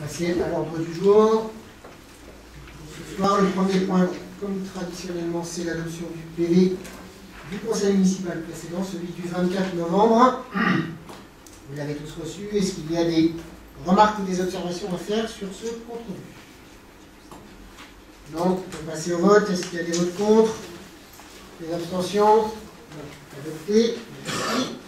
passer à l'ordre du jour. Ce soir, le premier point, comme traditionnellement, c'est l'adoption du PV du conseil municipal précédent, celui du 24 novembre. Vous l'avez tous reçu. Est-ce qu'il y a des remarques ou des observations à faire sur ce compte-rendu? Donc, on peut passer au vote. Est-ce qu'il y a des votes contre? Des abstentions? Adopté. Merci.